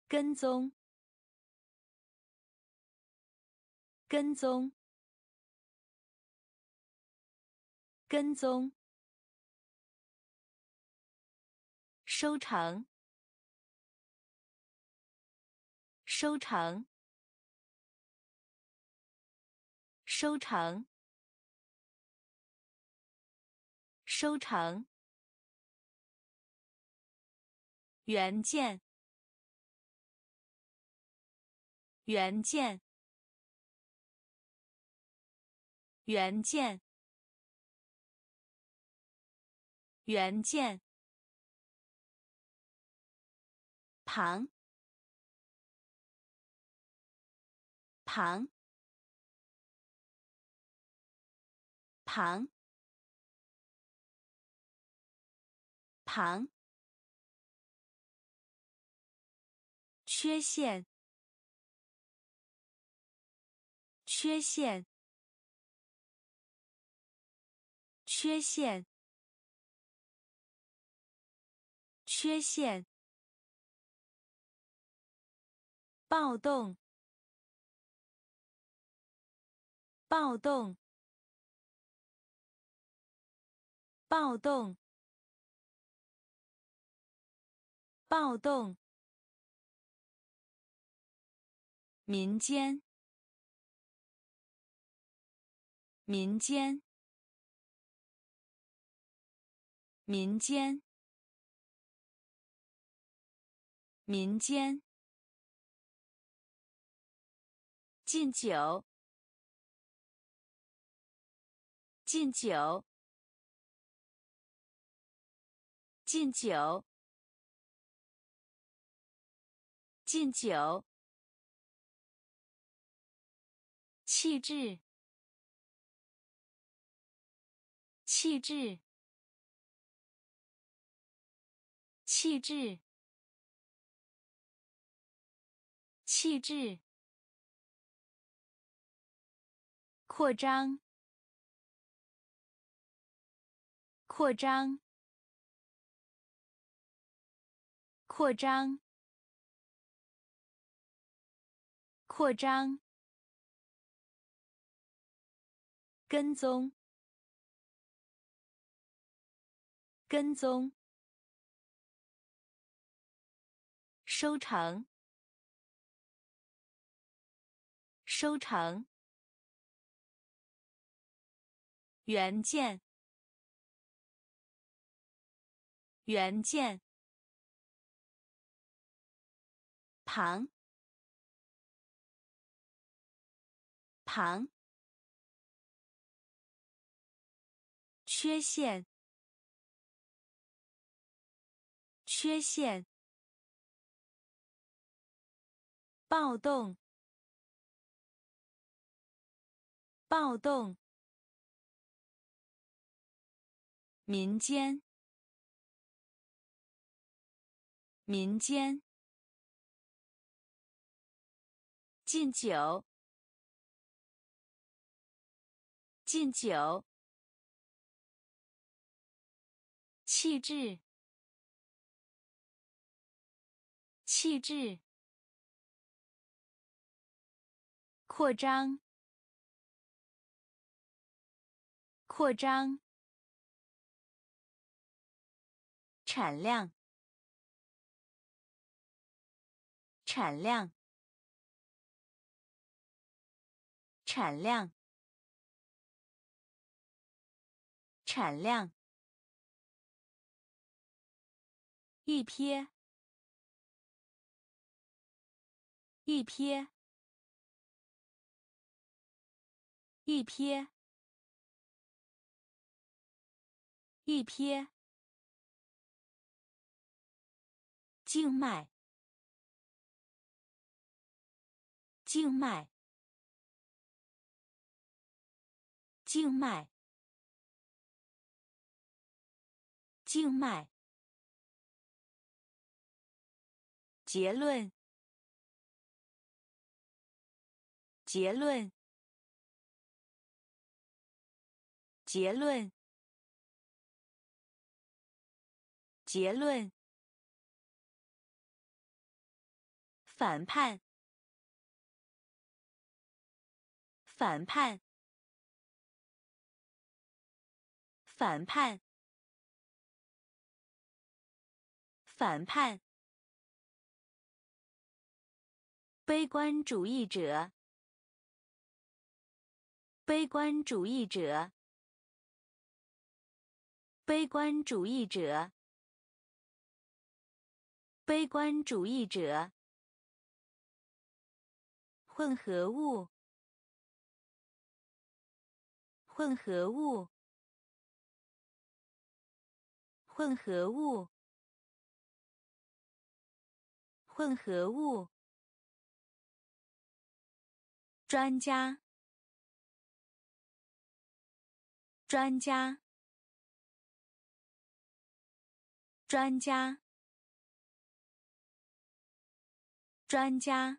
跟踪，跟踪，跟踪，收成，收成，收成，收成，原件，原件，原件，原件，旁，旁，旁，旁，缺陷，缺陷，缺陷，缺陷，暴动，暴动，暴动，暴动，民间，民间，民间，民间，禁酒，禁酒，禁酒，禁酒，气质，气质，气质，气质，扩张，扩张，扩张，扩张，跟踪，跟踪，收成，收成，原件，原件，旁，旁，缺陷，缺陷，暴动，暴动，民间，民间，禁酒，禁酒，气质，气质，扩张，扩张，产量，产量，产量，产量，一瞥，一瞥，一瞥，一瞥，静脉，静脉，静脉，静脉，结论，结论，结论，结论， 反叛，反叛，反叛，反叛。悲观主义者，悲观主义者，悲观主义者，悲观主义者。混合物，混合物，混合物，混合物。专家，专家，专家，专家。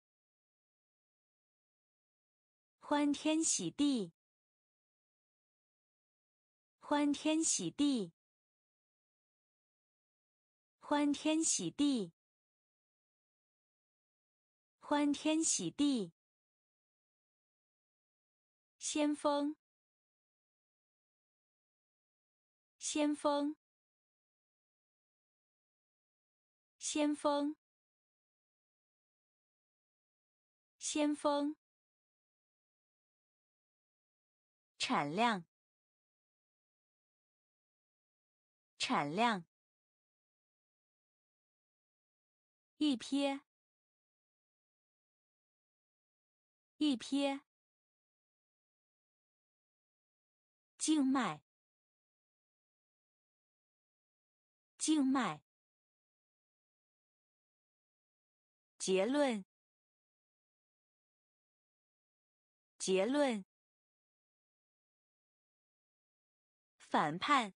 欢天喜地，欢天喜地，欢天喜地，欢天喜地。先锋，先锋，先锋，先锋。产量，产量。一瞥，一瞥。静脉，静脉。结论，结论。反叛，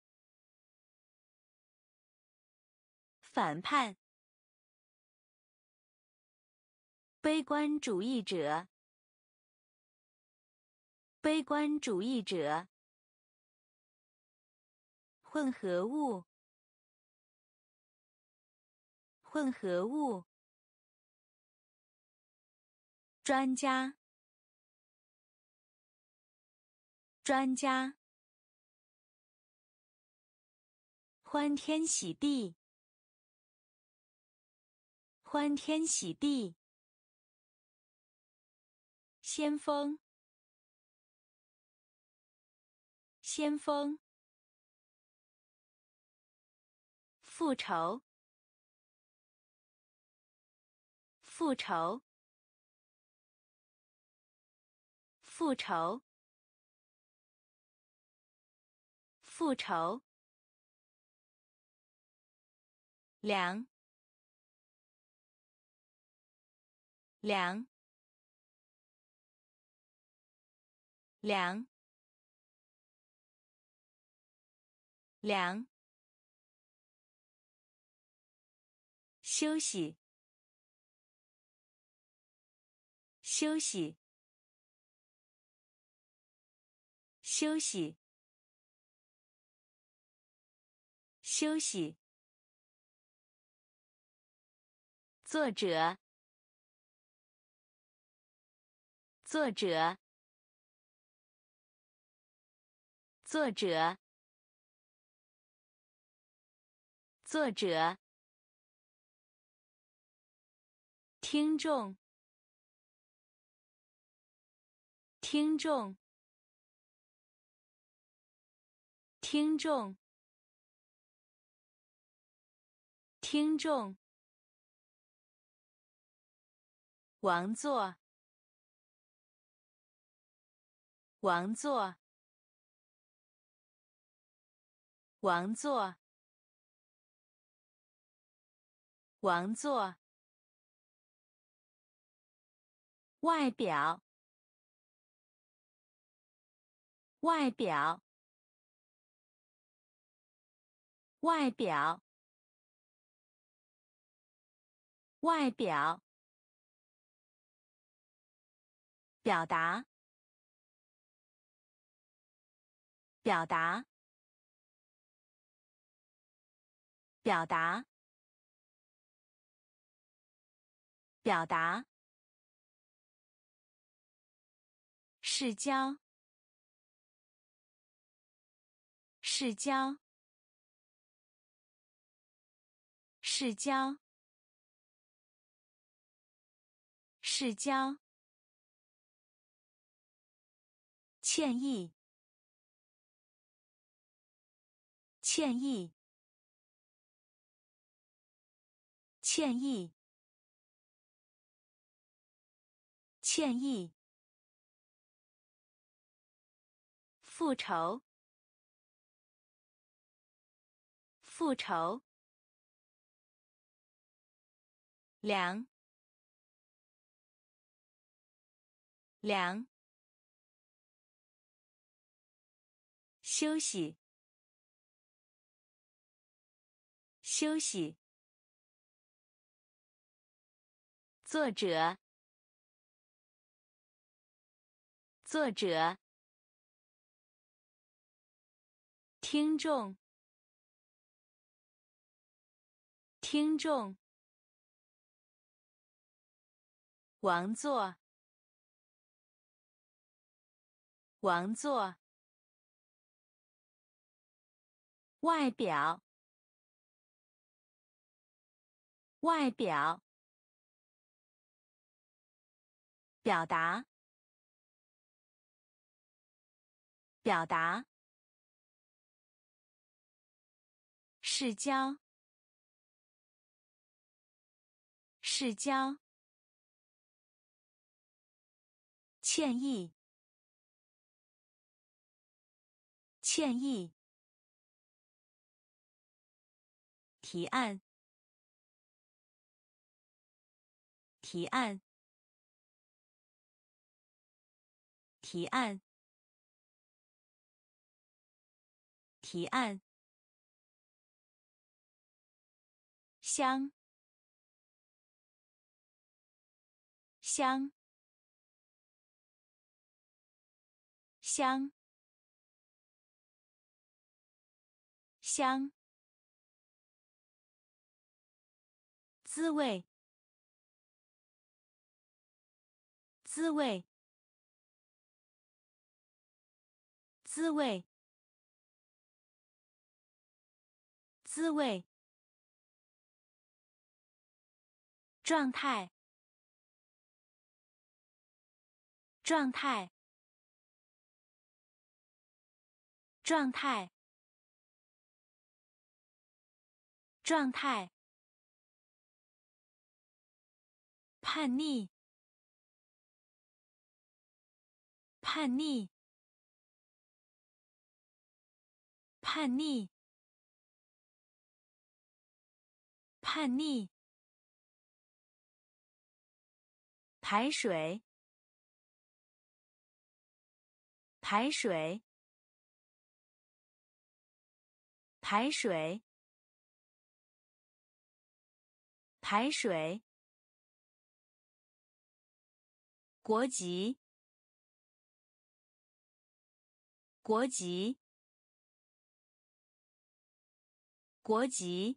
反叛。悲观主义者，悲观主义者。混合物，混合物。专家，专家。欢天喜地，欢天喜地。先锋，先锋。复仇，复仇，复仇，复仇。量，量，量，量。休息，休息，休息，休息。作者，作者，作者，作者。听众，听众，听众，听众。王座，王座，王座，王座。外表，外表，外表，外表。表达，表达，表达。 表达，市郊，市郊，市郊，市郊，歉意，歉意，歉意，歉意，复仇，复仇，凉，凉，休息，休息，作者，作者，听众，听众，王座，王座，外表，外表，表达，表达，市郊，市郊，歉意，歉意，提案，提案，提案，提案，香，香，香，香，滋味，滋味，滋味，滋味，状态，状态，状态，状态，叛逆，叛逆，叛逆，叛逆，排水，排水，排水，排水，国籍，国籍，国籍，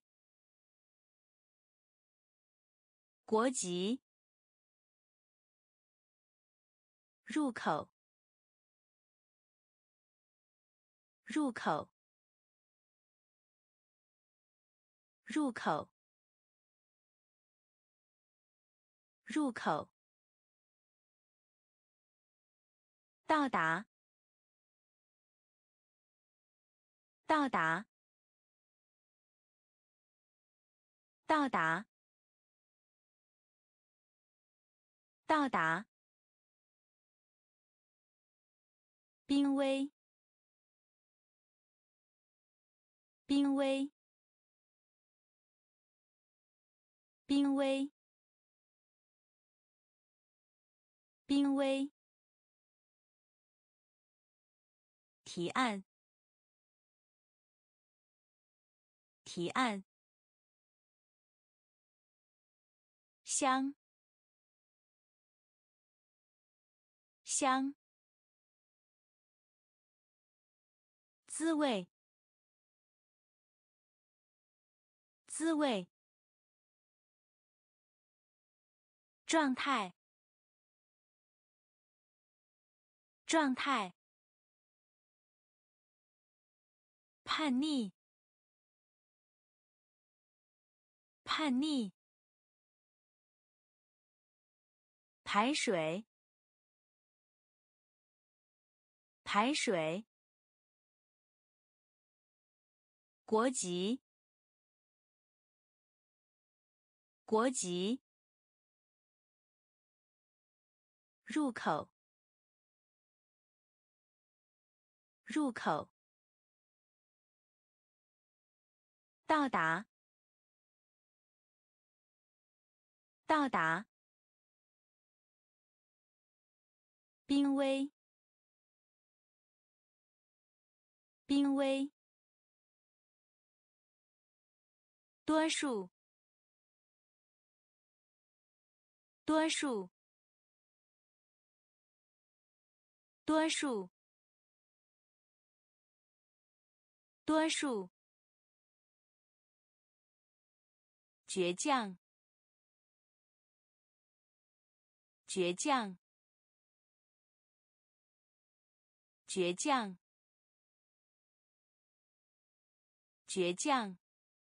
国籍，入口，入口，入口，入口，到达，到达，到达，到达，濒危，濒危，濒危，濒危，提案，提案，香，香，滋味，滋味， 状态，状态，叛逆，叛逆，排水，排水，国籍，国籍，入口，入口，到达，到达，濒危，濒危，多数，多数，多数，多数，倔强，倔强，倔强，倔强，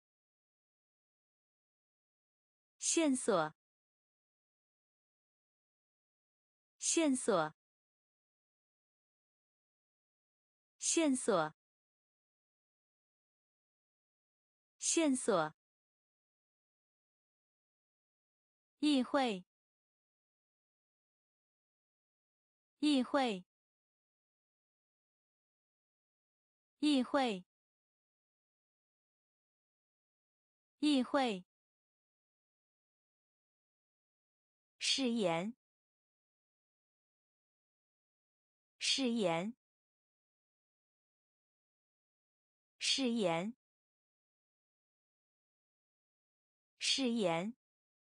线索，线索，线索，线索，议会，议会，议会，议会，誓言，誓言，誓言，誓言，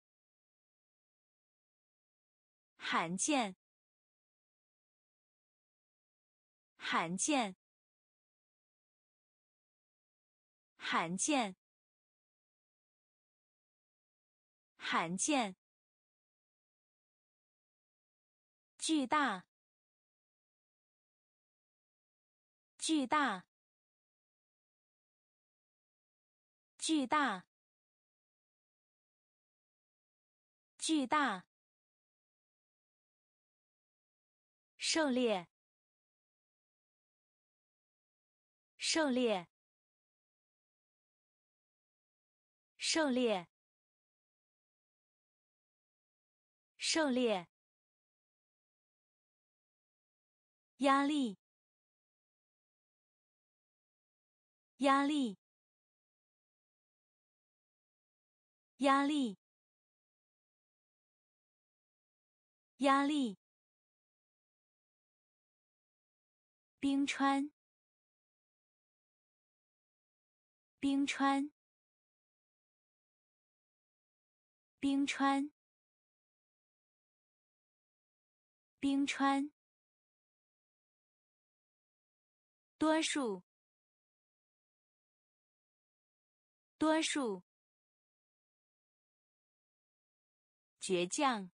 罕见，罕见，罕见，罕见，巨大，巨大，巨大，巨大，狩猎，狩猎，狩猎，狩猎，压力，压力，压力，压力，冰川，冰川，冰川，冰川，多数，多数，倔强，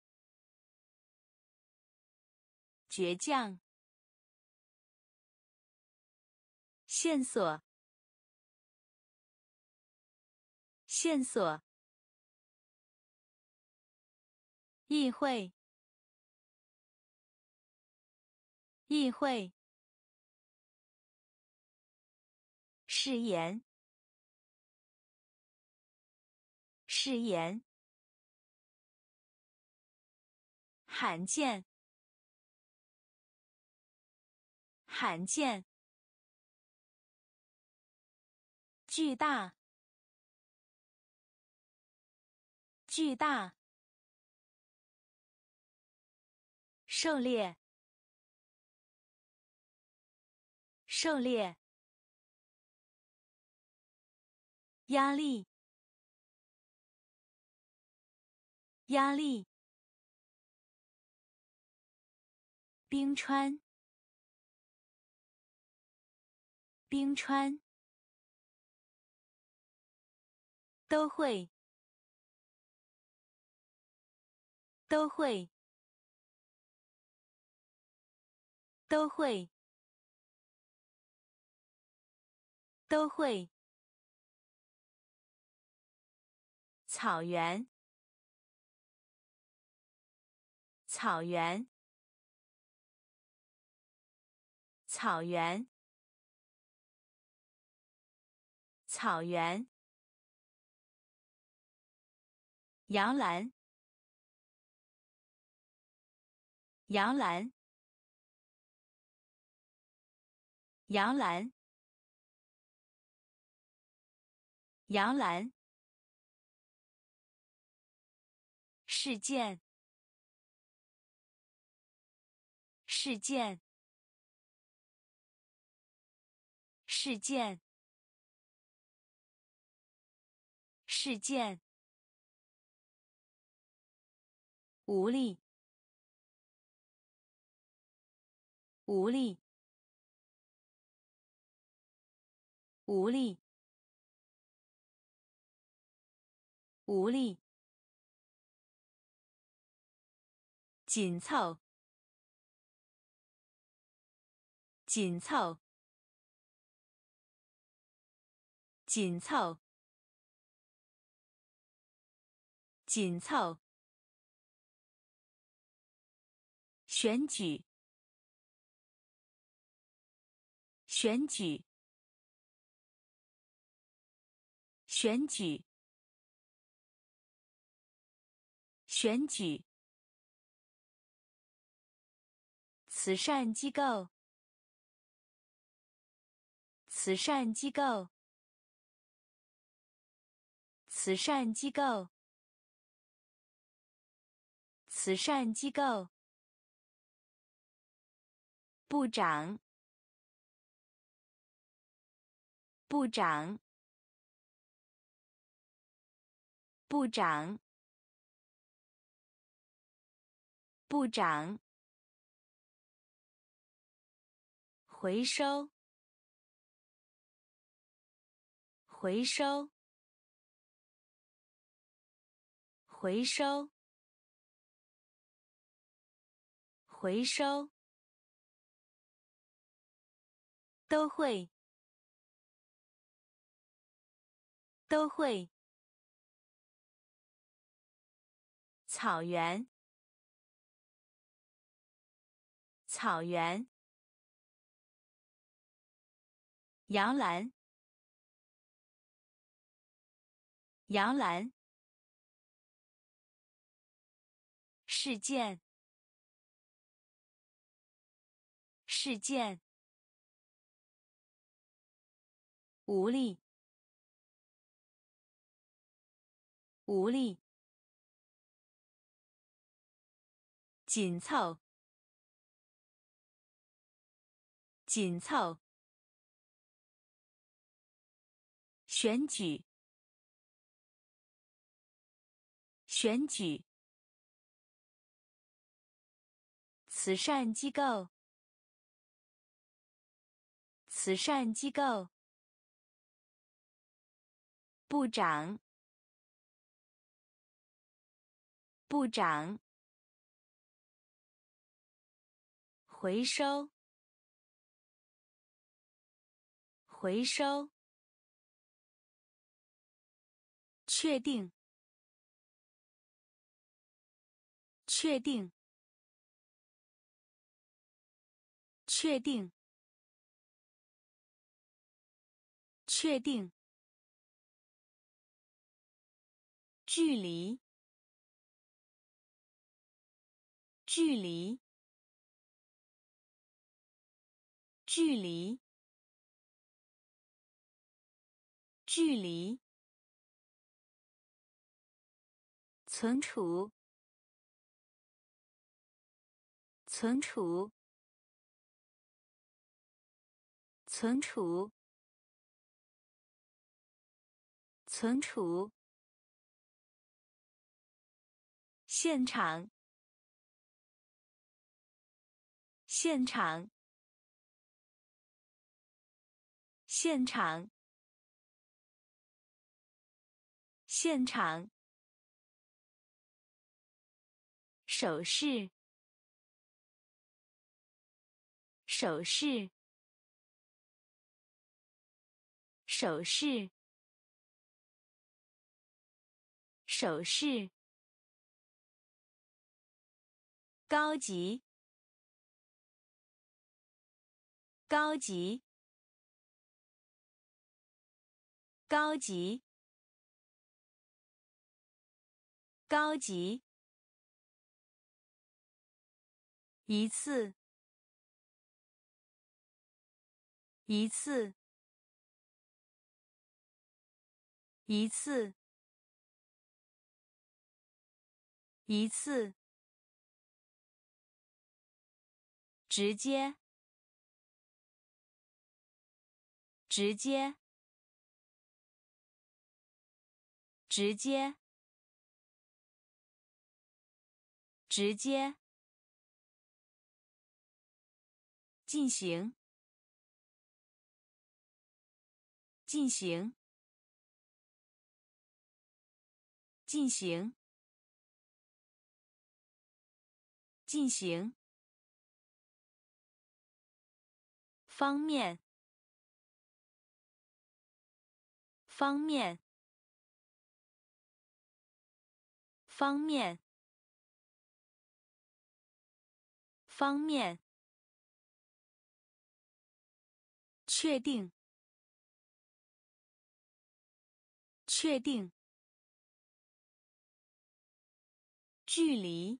倔强，线索，线索，议会，议会，誓言，誓言，罕见，罕见，巨大，巨大，狩猎，狩猎，压力，压力，冰川，冰川，都会， 都会，都会，都会。草原，草原，草原，草原。杨澜，杨澜，杨澜，杨澜。事件，事件，事件，事件。无力，无力，无力，无力。紧凑，紧凑，紧凑，紧凑。选举，选举，选举，选举。慈善机构，慈善机构，慈善机构，慈善机构。部长，部长，部长，部长。回收，回收，回收，回收。都会，都会。草原，草原。杨澜，杨澜。事件，事件。无力，无力。紧凑，紧凑。选举，选举。慈善机构，慈善机构。部长，部长。回收，回收。确定，确定，确定，确定。距离，距离，距离，距离。存储，存储，存储，存储。现场，现场，现场，现场。 手势，手势，手势，手势。高级，高级，高级，高级。一次，一次，一次，一次。直接，直接，直接，直接。进行，进行，进行，进行。方面，方面，方面，方面。确定，确定。距离，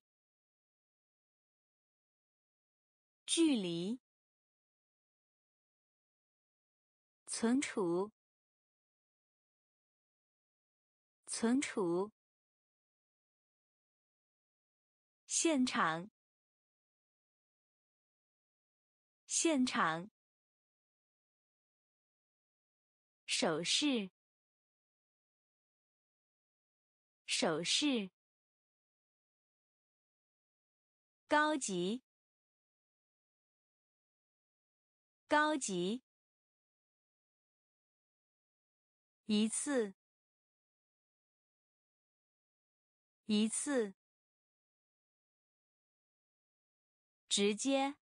距离。存储，存储。现场，现场。手势，手势。高级，高级。一次，一次。直接，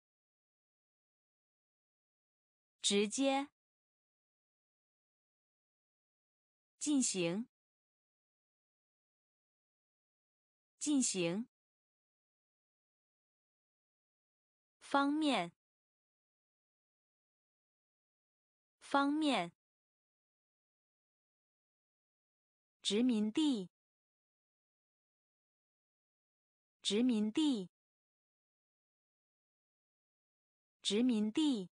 直接。进行，进行。方面，方面。殖民地，殖民地，殖民地，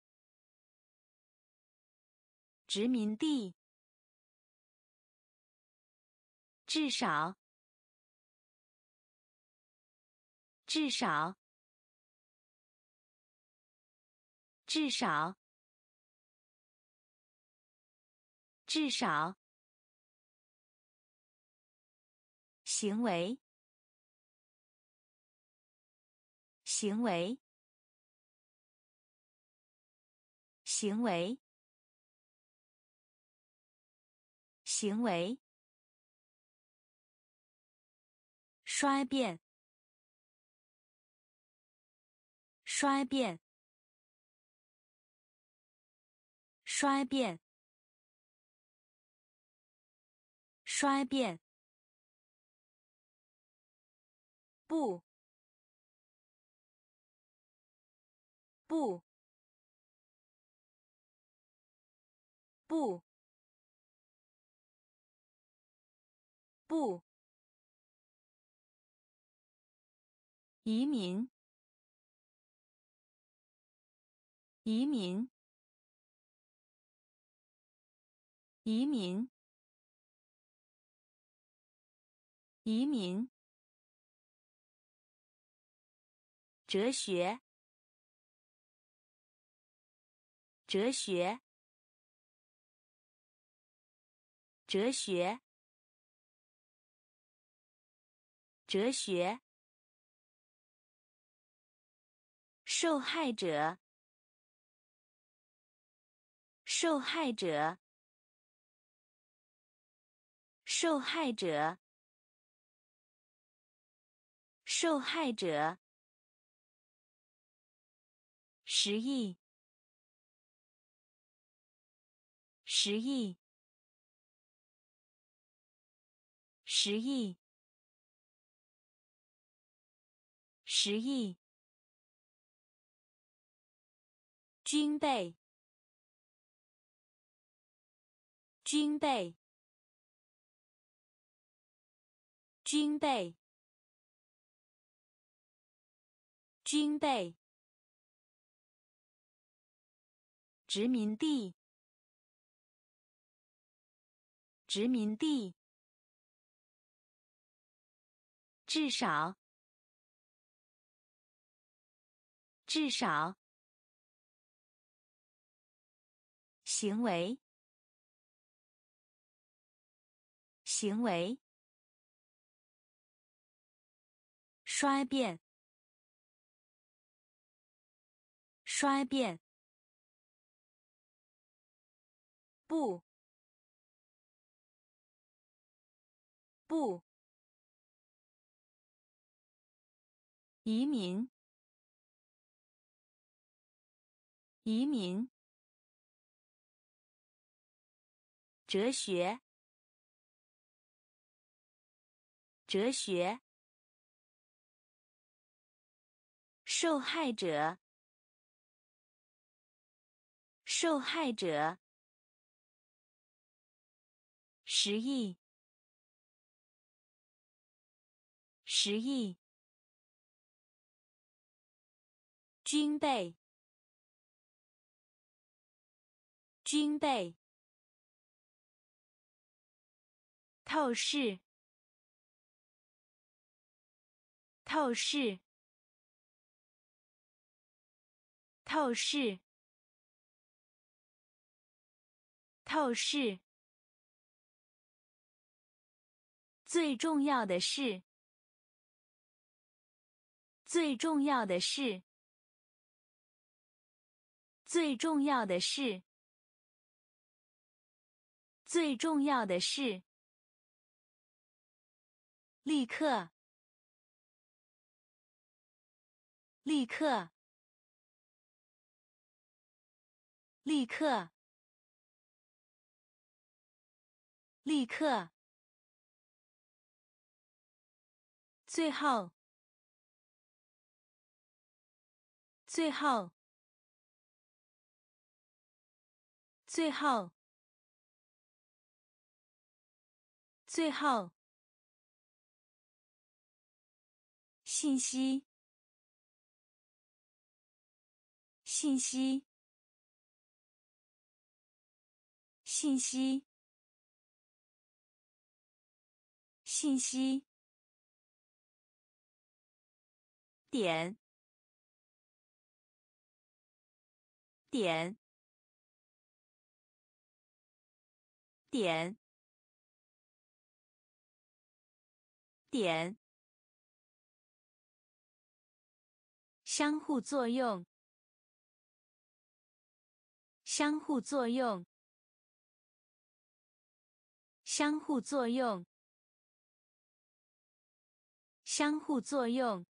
殖民地。至少，至少，至少，至少。行为，行为，行为，行为。衰变，衰变，衰变，衰变。不，不，不，不。移民，移民，移民，移民。哲学，哲学，哲学，哲学。受害者，受害者，受害者， 受害者，十亿，十亿，十亿，十亿，军备，军备，军备，军备，殖民地，殖民地，至少，至少，行为，行为，衰变，衰变，不，不，移民，移民，哲学，哲学，受害者，受害者，十亿，十亿，军备，军备，透视，透视，透视，透视，最重要的是，最重要的是，最重要的是，最重要的是，立刻，立刻，立刻，立刻，最后，最后，最后，最后，信息，信息，信息，信息，点，点，点，点，相互作用，相互作用，相互作用，相互作用，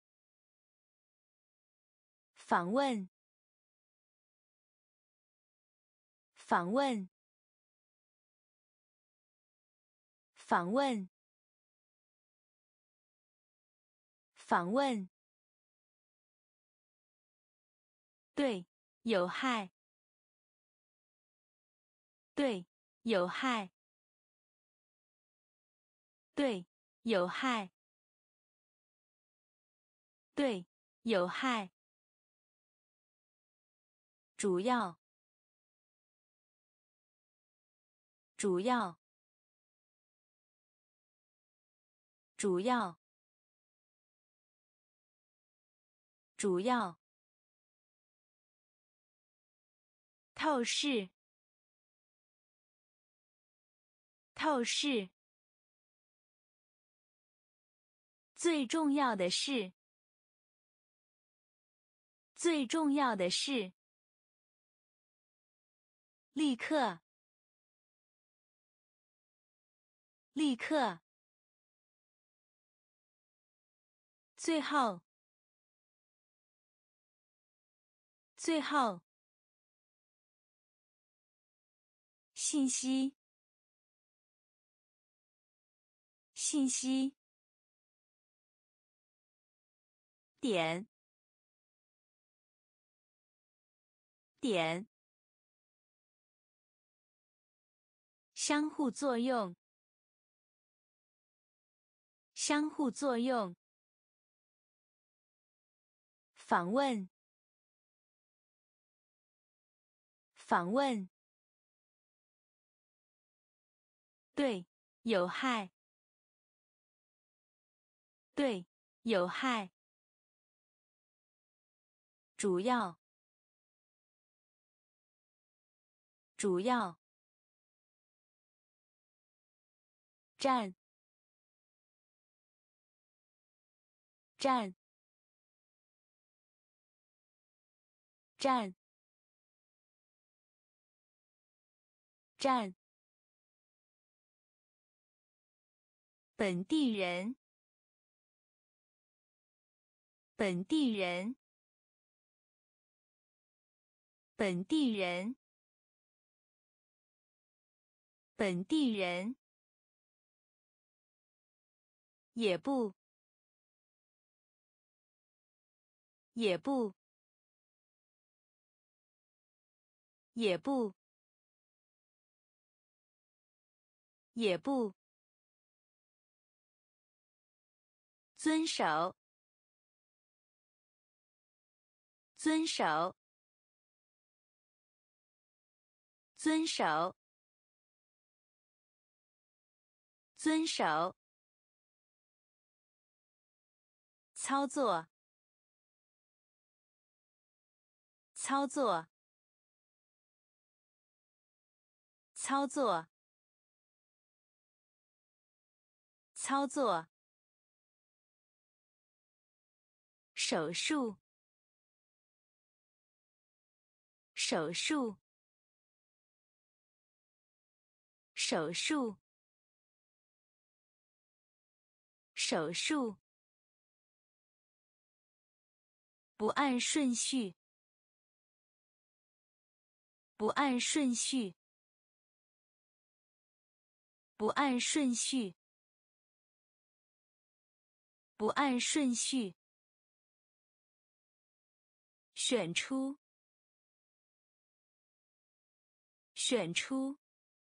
访问，访问，访问，访问，对，有害，对，有害，对，有害，对，有害，主要，主要，主要，主要，透视，透视，最重要的是，最重要的是，立刻，立刻， 最后，最后，信息，信息，点，点，相互作用，相互作用，访问，访问，对，有害，对，有害，主要，主要，占，占，占，占，本地人，本地人，本地人，本地人，也不，也不，也不，也不，遵守，遵守，遵守，遵守，操作，操作，操作，操作，手术，手术，手术，手术，不按顺序，不按顺序，不按顺序，不按顺序，选出，选出，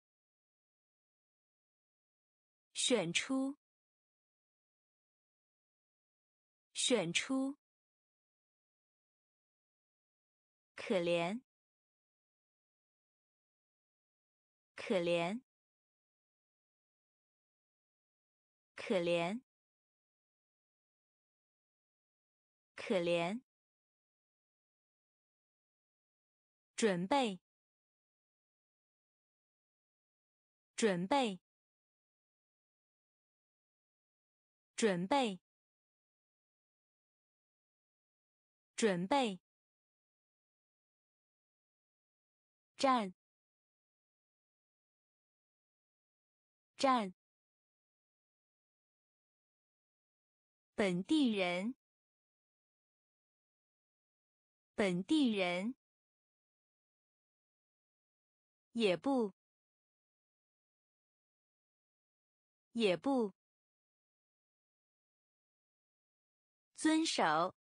选出，选出，可怜，可怜，可怜，可怜，准备，准备，准备，准备，站，站，本地人，本地人，也不，也不，遵守，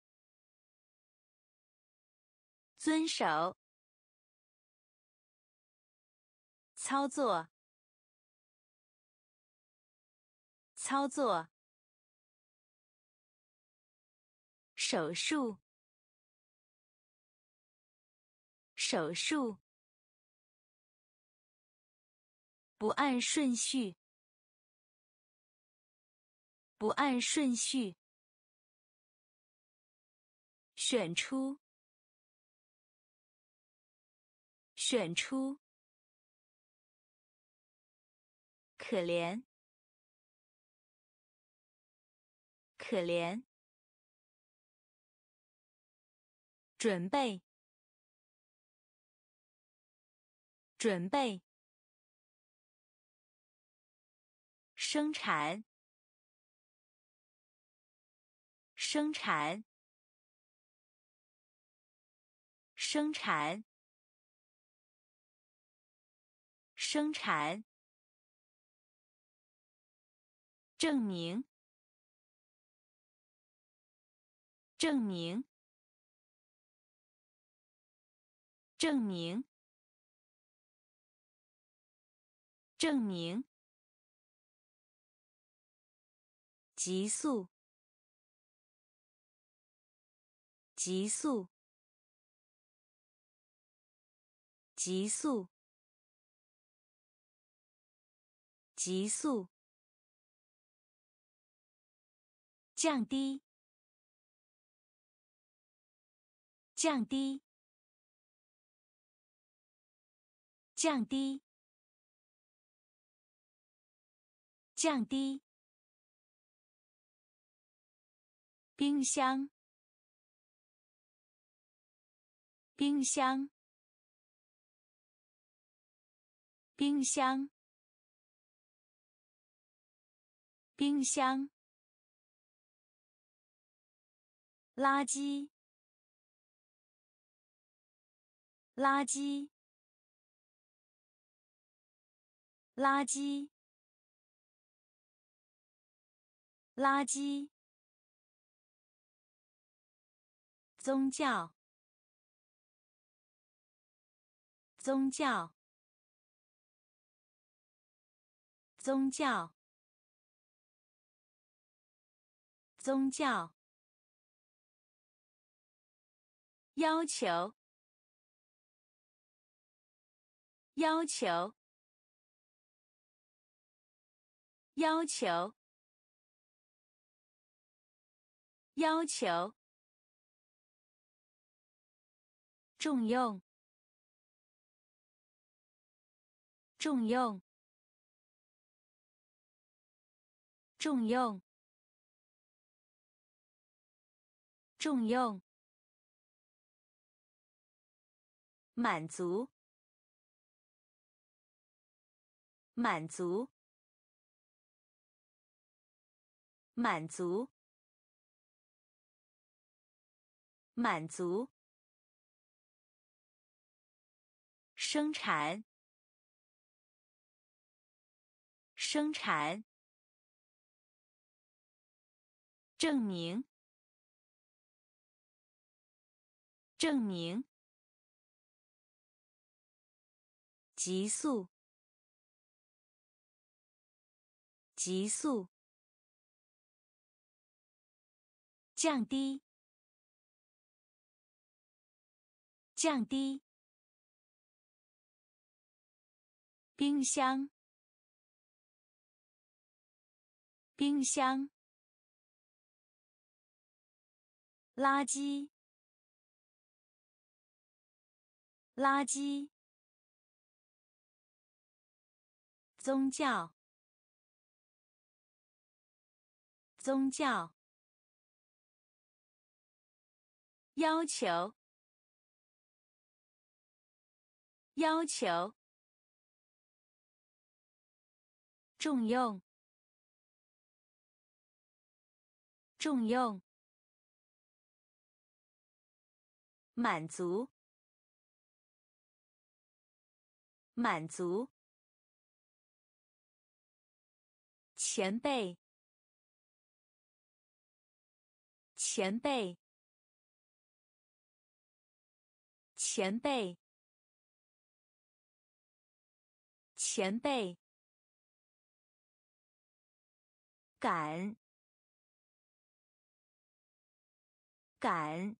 遵守，操作，操作，手术，手术，不按顺序，不按顺序，选出，选出，可怜，可怜，准备，准备，生产， 生产，生产，生产，证明，证明，证明，证明，急速，急速，急速，急速，降低，降低，降低，降低，冰箱，冰箱，冰箱，冰箱，垃圾，垃圾，垃圾，垃圾，宗教，宗教，宗教，宗教，要求，要求，要求，要求，重用，重用，重用，重用，满足，满足，满足，满足，生产，生产，证明，证明，急速，急速，降低，降低，冰箱，冰箱，垃圾，垃圾，宗教，宗教，要求，要求，重用，重用，满足，满足，前辈，前辈，前辈，前辈，赶，赶，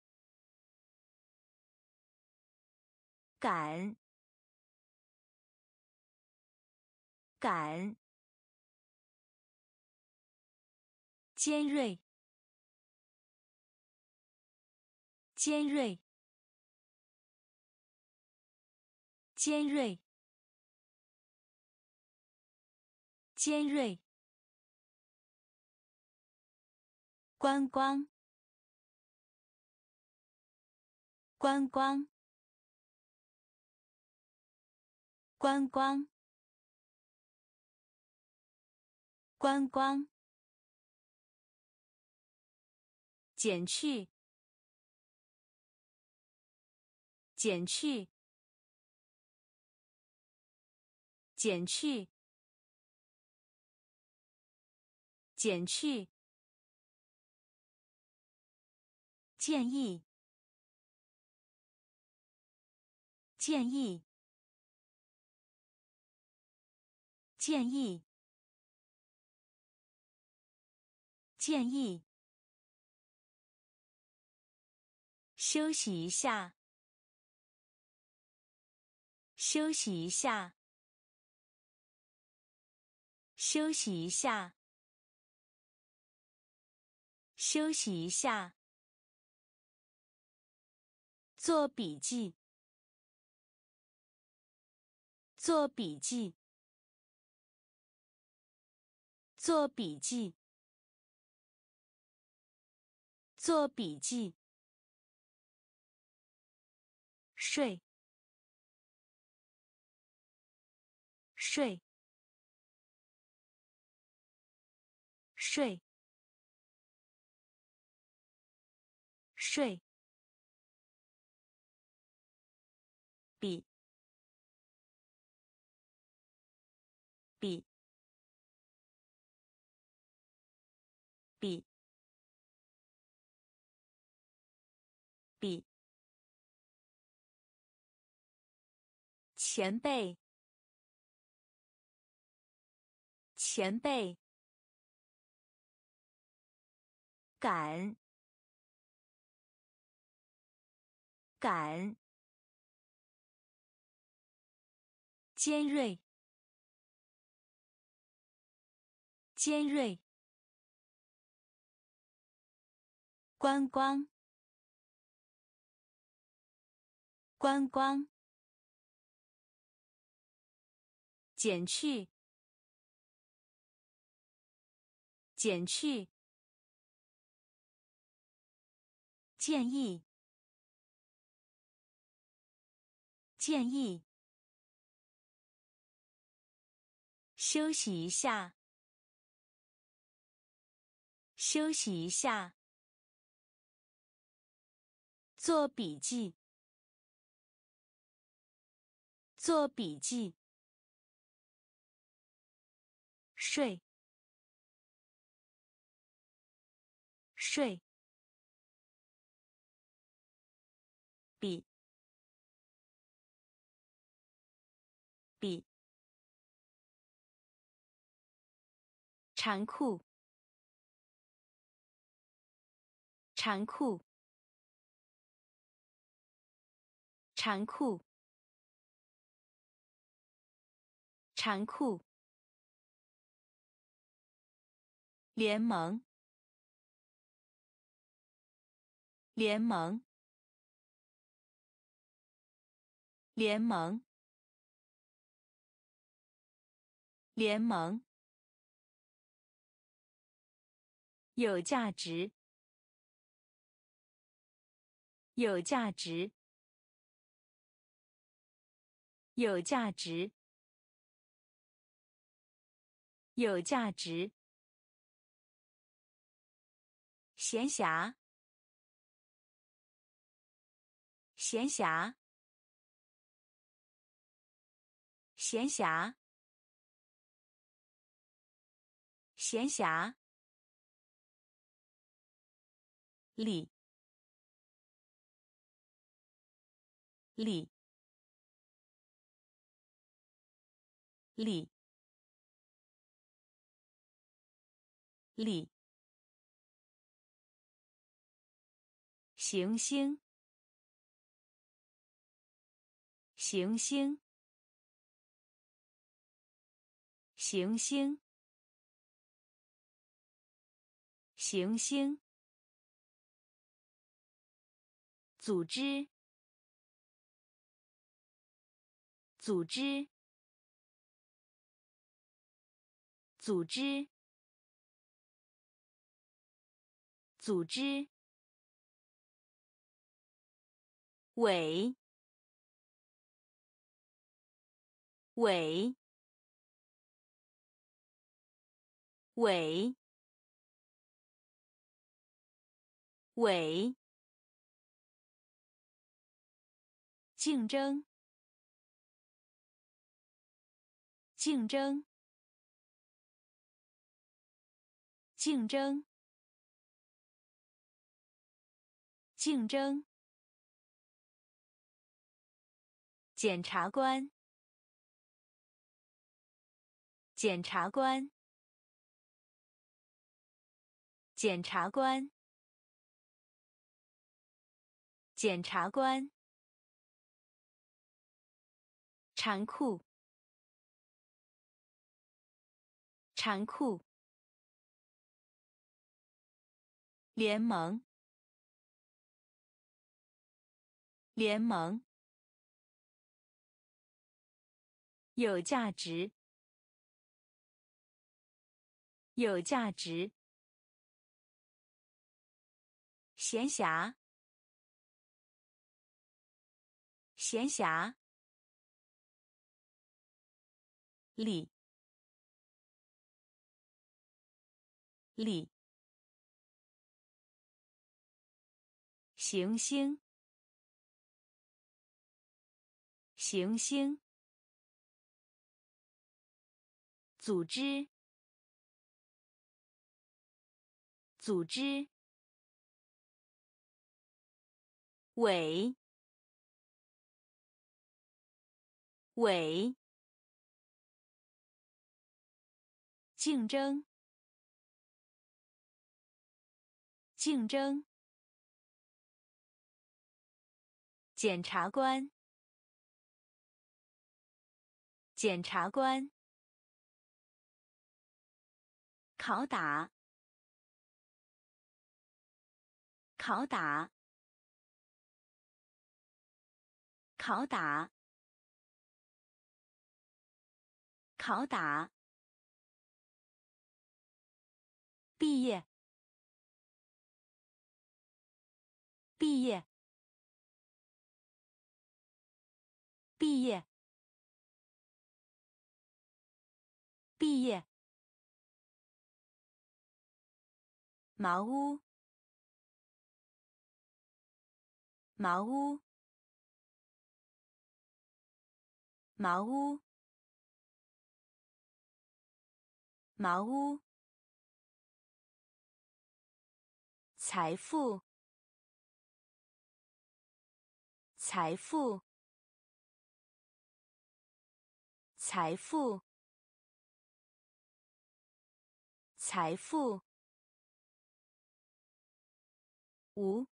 赶，赶，尖锐，尖锐，尖锐，尖锐，观光，观光，观光，观光， 减去，减去，减去，减去，建议，建议，建议，建议，休息一下，休息一下，休息一下，休息一下，做笔记，做笔记，做笔记，做笔记，睡，睡，睡，睡，笔，笔，笔，笔，前辈，前辈，赶，赶，尖锐，尖锐，观光，观光，减去，减去，建议，建议，休息一下，休息一下，做笔记，做笔记，睡，睡，笔，笔，残酷，残酷，残酷，残酷，联盟，联盟，联盟，联盟，有价值，有价值，有价值，有价值，闲暇，闲暇，闲暇，闲暇，力，力，力，力，行星，行星，行星，行星，组织，组织，组织，组织，尾，尾，尾， 委，竞争，竞争，竞争，竞争。检察官，检察官，检察官，检察官。残酷，残酷。联盟，联盟。有价值，有价值。闲暇，闲暇。力，力。行星，行星。组织，组织。委，委。竞争，竞争。检察官，检察官。拷打，拷打，拷打，拷打。毕业，毕业，毕业，毕业。茅屋，茅屋，茅屋，茅屋。财富，财富，财富，财富。无，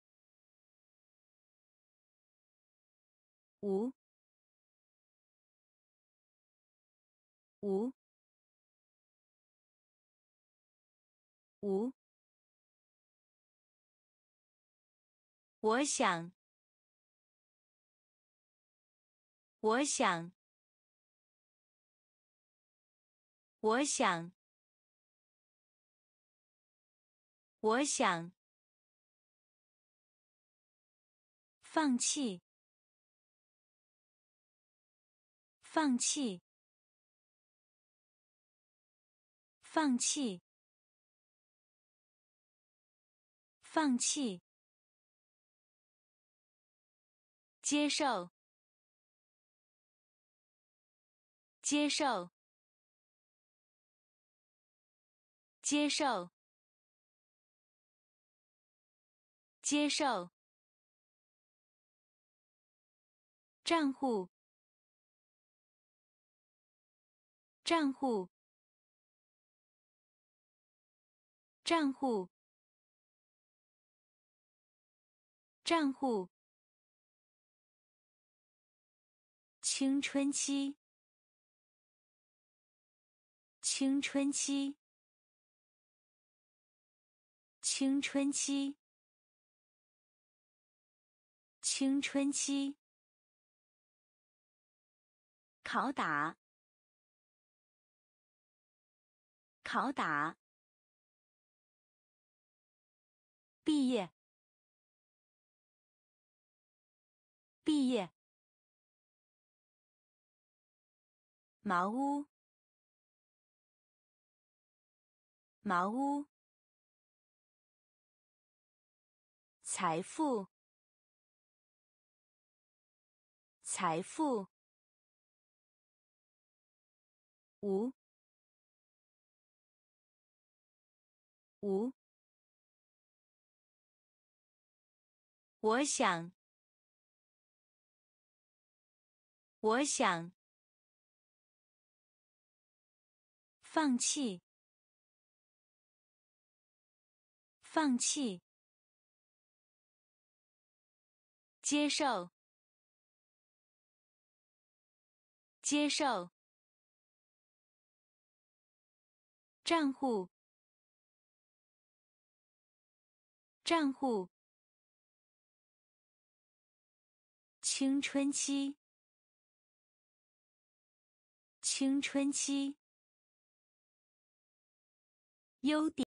无，无，无。我想，我想，我想，我想。放弃，放弃，放弃，放弃。接受，接受，接受，接受。账户，账户，账户，账户。青春期，青春期，青春期，青春期。拷打，拷打。毕业，毕业。茅屋，茅屋。 财富，财富。无，无。我想，我想。放弃，放弃。接受，接受。账户，账户。青春期，青春期。优点。